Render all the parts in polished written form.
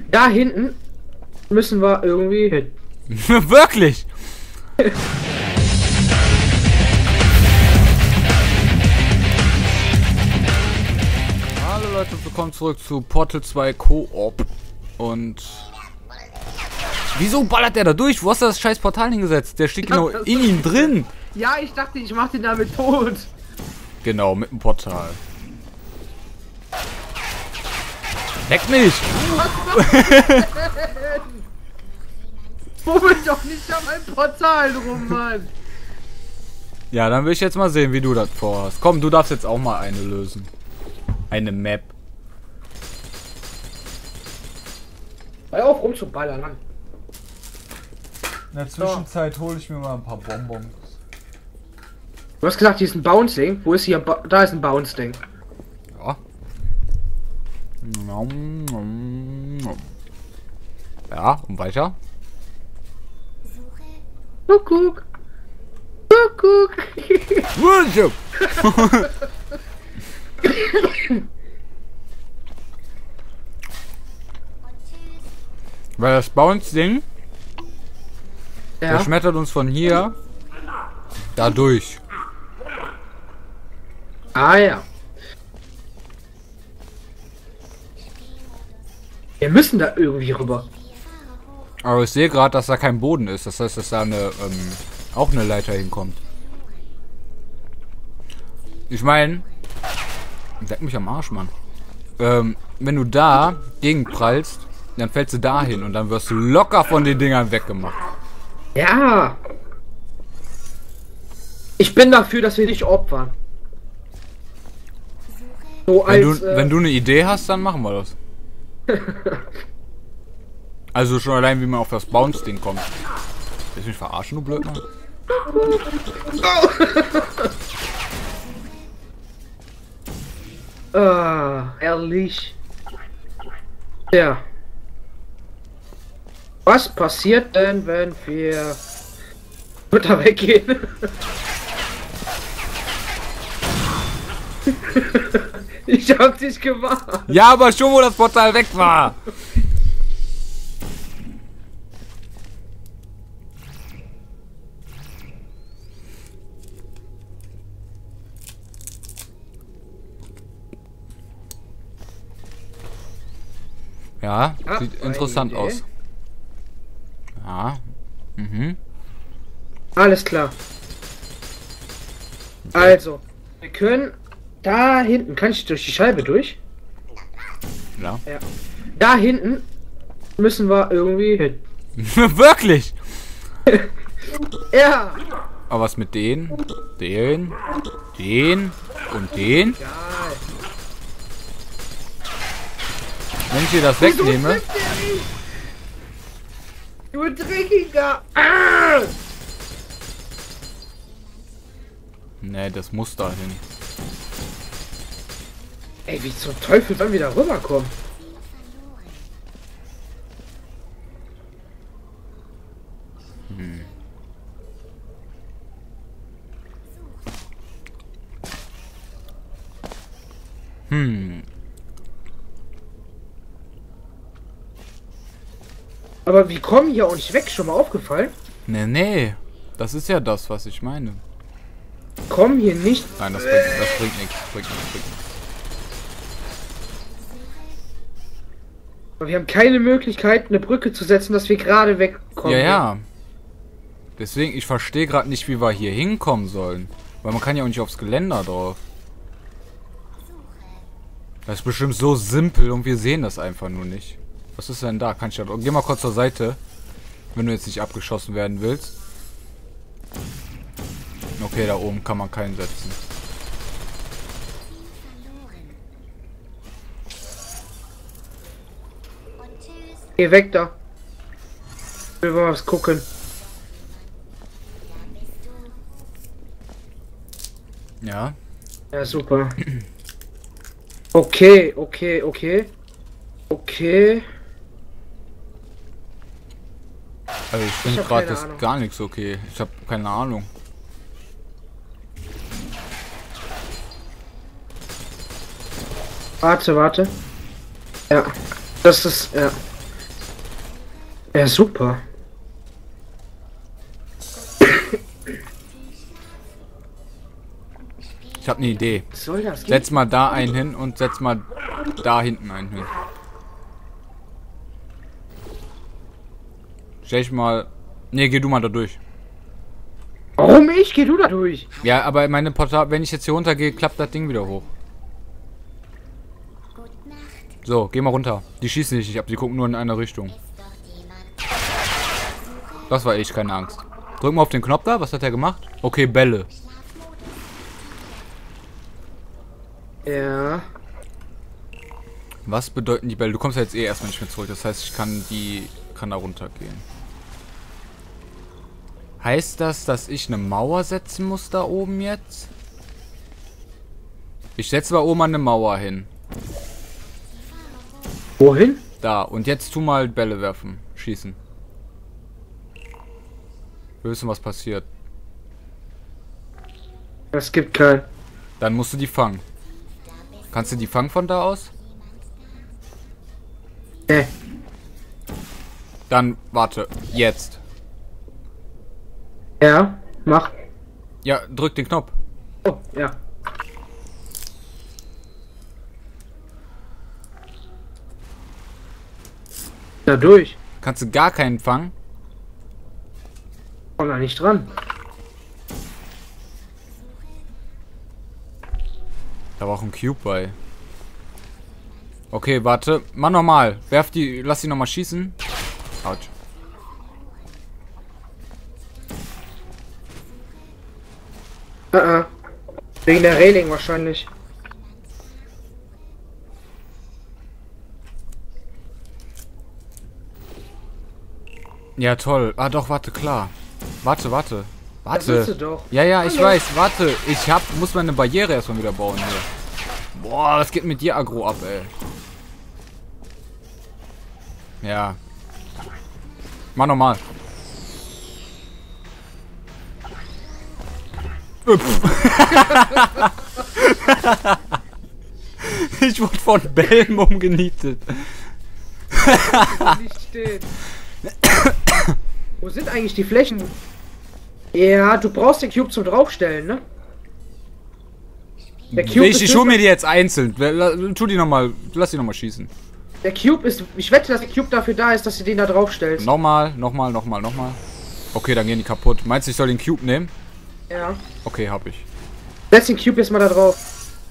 Da hinten müssen wir irgendwie hin. Wirklich? Hallo Leute, willkommen zurück zu Portal 2 Koop. Und... Wieso ballert der da durch? Wo hast du das scheiß Portal hingesetzt? Der steht genau in ihm drin. Ja, ich dachte, ich mach den damit tot. Genau, mit dem Portal. Leck mich! Fummel doch nicht an meinem Portal rum, Mann. Ja, dann will ich jetzt mal sehen, wie du das vorhast. Komm, du darfst jetzt auch mal eine lösen. Eine Map. Hör auf rumzuballern, Mann. In der Zwischenzeit hole ich mir mal ein paar Bonbons. Du hast gesagt, hier ist ein Bounce-Ding. Wo ist hier? Da ist ein Bounce-Ding. Ja. Ja, und weiter. Kuckuck. Kuckuck. Weil das Bounce-Ding, der Ja. schmettert uns von hier da durch. Ah ja. Wir müssen da irgendwie rüber. Aber ich sehe gerade, dass da kein Boden ist. Das heißt, dass da eine, auch eine Leiter hinkommt. Ich meine, leck mich am Arsch, Mann. Wenn du da gegenprallst, dann fällst du da hin und dann wirst du locker von den Dingern weggemacht. Ja. Ich bin dafür, dass wir dich opfern. So als, Wenn du eine Idee hast, dann machen wir das. Also schon allein, wie man auf das Bounce-Ding kommt. Willst du mich verarschen, du Blödmann? ehrlich. Ja. Was passiert denn, wenn wir da weggehen? Ich hab dich gemacht. Ja, aber schon, wo das Portal weg war. Ja, sieht interessant aus. Ja. Mhm. Alles klar. Also, wir können da hinten, kann ich durch die Scheibe durch? Ja. Ja. Da hinten müssen wir irgendwie hin. Wirklich? Ja. Aber was mit den und den? Geil. Wenn ich dir das wegnehme. Du Dreckiger! Ah! Ne, das muss dahin. Ey, wie zum Teufel sollen wir da rüberkommen? Aber wir kommen hier auch nicht weg, schon mal aufgefallen? Nee. Das ist ja das, was ich meine. Kommen hier nicht. Nein, das bringt nichts. Aber wir haben keine Möglichkeit, eine Brücke zu setzen, dass wir gerade wegkommen. Ja. Deswegen, ich verstehe gerade nicht, wie wir hier hinkommen sollen. Weil man kann ja auch nicht aufs Geländer drauf. Das ist bestimmt so simpel und wir sehen das einfach nur nicht. Was ist denn da? Kann ich da... Geh mal kurz zur Seite. Wenn du jetzt nicht abgeschossen werden willst. Okay, da oben kann man keinen setzen. Geh weg da. Ich will mal was gucken. Ja. Ja, super. Okay. Also ich finde hab gerade keine das Ahnung. gar nichts okay. Ich habe keine Ahnung. Warte. Ja. Das ist, ja. Ja, super. Ich habe eine Idee. Was soll das? Setz mal da einen hin und setz mal da hinten einen hin. Stell ich mal... Ne, geh du mal da durch. Warum ich? Geh du da durch. Ja, aber meine Portal... Wenn ich jetzt hier runtergehe, klappt das Ding wieder hoch. So, geh mal runter. Die schießen dich nicht ab, die gucken nur in eine Richtung. Das war echt keine Angst. Drück mal auf den Knopf da, was hat er gemacht? Okay, Bälle. Ja. Was bedeuten die Bälle? Du kommst ja jetzt eh erstmal nicht mehr zurück, das heißt, ich kann da runtergehen. Heißt das, dass ich eine Mauer setzen muss da oben jetzt? Ich setze da oben eine Mauer hin. Wohin? Da, und jetzt tu mal Bälle werfen. Schießen. Wir wissen, was passiert. Es gibt keinen. Dann musst du die fangen. Kannst du die fangen von da aus? Dann, warte. Jetzt. Ja, mach. Ja, drück den Knopf. Oh, ja. Da durch. Kannst du gar keinen fangen? Komm da nicht dran. Da war auch ein Cube bei. Okay, warte. Mach nochmal. Werf die. Lass die nochmal schießen. Autsch. Wegen der Reling wahrscheinlich. Ja, toll. Ah, doch, warte, klar. Warte. Das willst du doch. Ja, ich weiß. Warte. Muss meine Barriere erstmal wieder bauen hier. Boah, was geht mit dir aggro ab, ey? Ja. Mach nochmal. Ich wurde von Bällen umgenietet. Nicht stehen. Wo sind eigentlich die Flächen? Ja, du brauchst den Cube zum draufstellen, ne? Der Cube Ich hol mir die jetzt einzeln. Tu die nochmal. Lass die nochmal schießen. Der Cube ist. Ich wette, dass der Cube dafür da ist, dass du den da draufstellst. Nochmal. Okay, dann gehen die kaputt. Meinst du, ich soll den Cube nehmen? Ja. Okay, hab ich. Setz den Cube jetzt mal da drauf.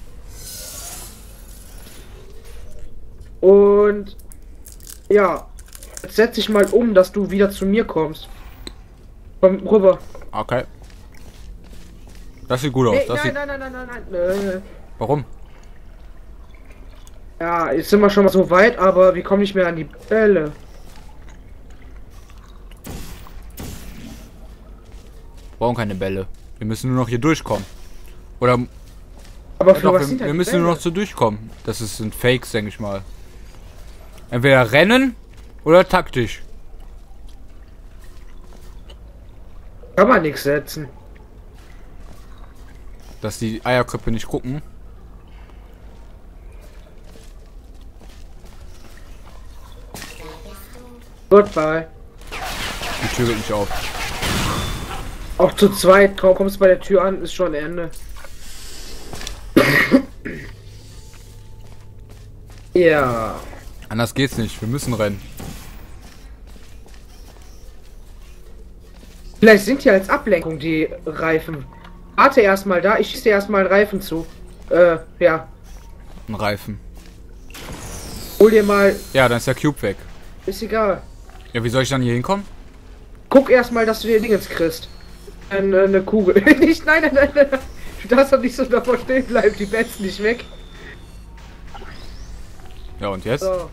Und. Ja. Jetzt setz dich mal um, dass du wieder zu mir kommst. Komm rüber. Okay. Das sieht gut aus. Nee, nein. Warum? Ja, jetzt sind wir schon mal so weit, aber wir kommen nicht mehr an die Bälle. Brauchen keine Bälle. Wir müssen nur noch hier durchkommen. Oder. Aber für Doch, was sind wir denn müssen Bälle? nur noch zu durchkommen. Das sind Fakes, denke ich mal. Entweder rennen oder taktisch. Kann man nichts setzen. Dass die Eierköpfe nicht gucken. Goodbye. Die Tür geht nicht auf. Auch zu zweit, kaum kommst bei der Tür an, ist schon Ende. Ja. Anders geht's nicht. Wir müssen rennen. Vielleicht sind hier als Ablenkung die Reifen. Warte erstmal da, ich schieße dir erstmal einen Reifen zu. Ja. Ein Reifen. Hol dir mal. Ja, dann ist der Cube weg. Ist egal. Ja, wie soll ich dann hier hinkommen? Guck erstmal, dass du dir Dingens kriegst. Eine Kugel. Nicht, nein. Du darfst doch nicht so davor stehen bleiben, die Bets nicht weg. Ja, und jetzt? So.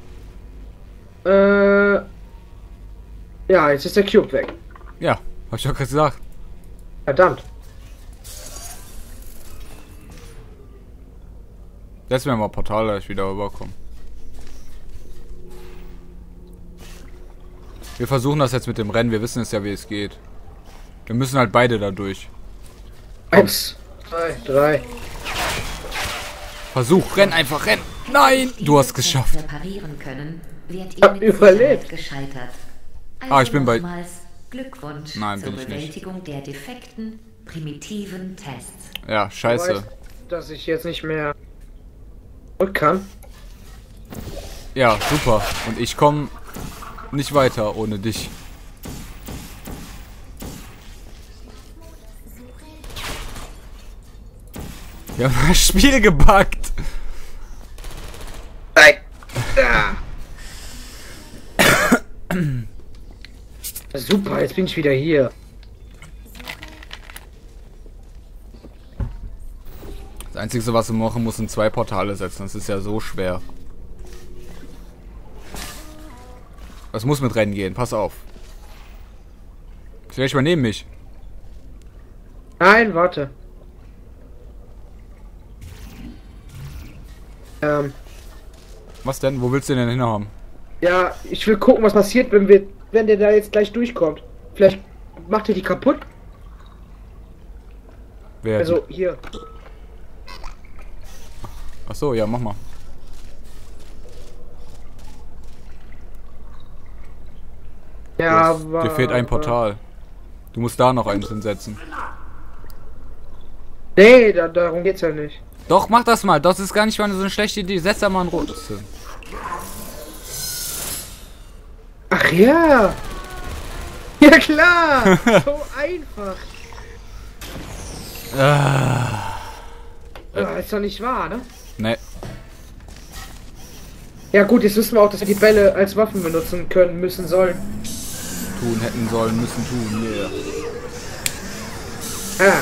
Ja, jetzt ist der Cube weg. Ja, hab ich doch gesagt. Verdammt. Setz mir mal Portal, dass ich wieder rüberkomme. Wir versuchen das jetzt mit dem Rennen. Wir wissen es ja, wie es geht. Wir müssen halt beide da durch. 1, 2, 3. Versuch, renn einfach, renn. Nein, du hast geschafft. Reparieren können, wird Hab ihr mit überlebt. Sicherheit gescheitert. Ah, ich bin bei... Nochmals Glückwunsch Nein, zur bin ich nicht. Bewältigung der defekten, primitiven Tests. Ja, Du scheiße. weißt, dass ich jetzt nicht mehr zurück kann. Ja, super. Und ich komme nicht weiter ohne dich. Wir haben das Spiel gebuggt. Nein! Ah. Super, jetzt bin ich wieder hier. Das Einzige, was du machen musst, sind 2 Portale setzen. Das ist ja so schwer. Das muss mit Rennen gehen. Pass auf. Stell dich mal neben mich. Nein, warte. Was denn? Wo willst du denn hinhaben? Ja, ich will gucken, was passiert, wenn der da jetzt gleich durchkommt. Vielleicht macht er die kaputt. Wer? Also hier. Ach so, ja, mach mal. Ja, Dir fehlt ein Portal. Du musst da noch eins hinsetzen. Nee, darum geht's ja nicht. Doch, mach das mal. Das ist gar nicht mal so eine schlechte Idee. Setz da mal ein rotes hin. Ach ja! Ja klar! So einfach! Ist doch nicht wahr, ne? Ne, Ja gut, jetzt wissen wir auch, dass wir die Bälle als Waffen benutzen können, müssen, sollen. tun, hätten sollen, müssen tun. Yeah. Ah.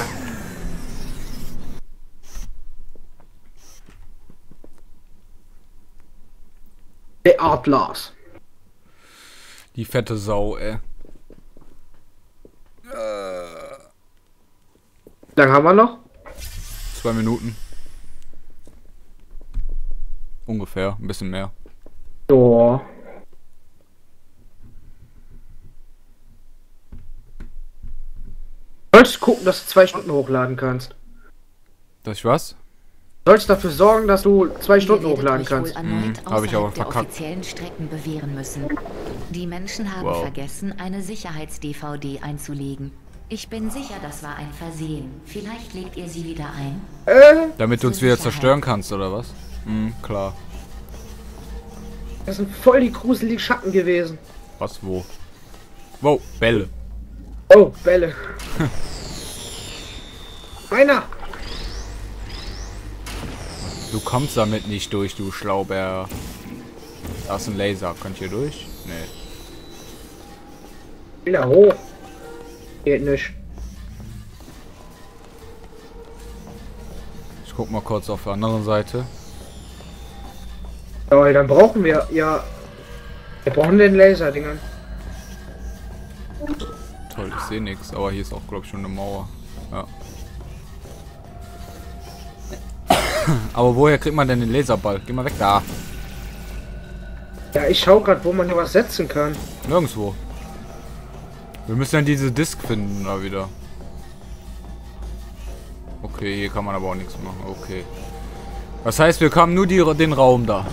The Outlaws. Die fette Sau, ey. Wie lange haben wir noch? 2 Minuten. Ungefähr, ein bisschen mehr. So. Sollst gucken, dass du 2 Stunden hochladen kannst. Dass ich was? Sollst dafür sorgen, dass du 2 Stunden Ihr werdet hochladen euch wohl kannst. erneut hab ich aber außerhalb der verkackt. offiziellen Strecken bewähren müssen. Die Menschen haben Wow. vergessen, eine Sicherheits-DVD einzulegen. Ich bin sicher, das war ein Versehen. Vielleicht legt ihr sie wieder ein. Damit du uns wieder zerstören kannst, oder was? Klar. Das sind voll die gruseligen Schatten gewesen. Was, wo? Wow, Bälle. Oh, Bälle. Einer! Du kommst damit nicht durch, du Schlauber. Da ist ein Laser. Könnt ihr durch? Nee. Wieder hoch. Geht nicht. Ich guck mal kurz auf der anderen Seite. Aber dann brauchen wir ja. Wir brauchen den Laserdingern. Toll, ich sehe nichts, aber hier ist auch, glaube ich, schon eine Mauer. Ja. Aber woher kriegt man denn den Laserball? Geh mal weg da. Ja, ich schau gerade, wo man hier was setzen kann. Nirgendwo. Wir müssen dann diese Disk finden da wieder. Okay, hier kann man aber auch nichts machen. Okay. Das heißt, wir haben nur den Raum da.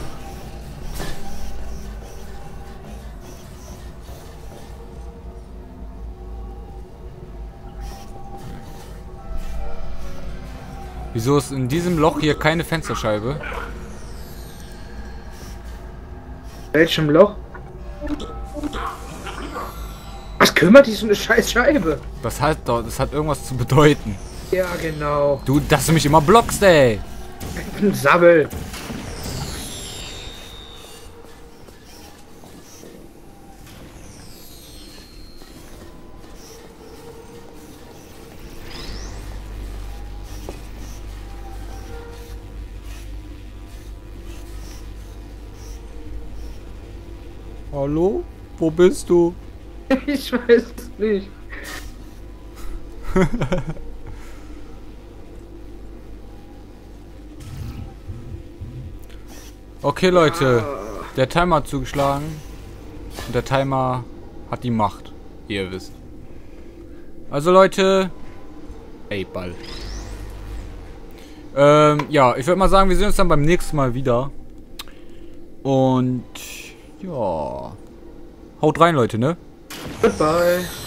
Wieso ist in diesem Loch hier keine Fensterscheibe? Welchem Loch? Was kümmert dich so eine scheiß Scheibe? Das hat irgendwas zu bedeuten. Ja, genau. Du, dass du mich immer blockst, ey. Ein Sabbel. Hallo? Wo bist du? Ich weiß es nicht. Okay, Leute. Der Timer hat zugeschlagen. Und der Timer hat die Macht. Wie ihr wisst. Also, Leute. Ey, Ball. Ja, ich würde mal sagen, wir sehen uns dann beim nächsten Mal wieder. Und ja. Haut rein, Leute, ne? Goodbye.